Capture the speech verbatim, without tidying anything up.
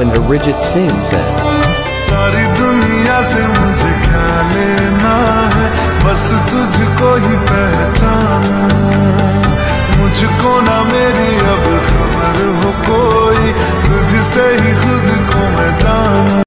when Arijit Singh said, सारी दुनिया से मुझे क्या लेना है, बस तुझको ही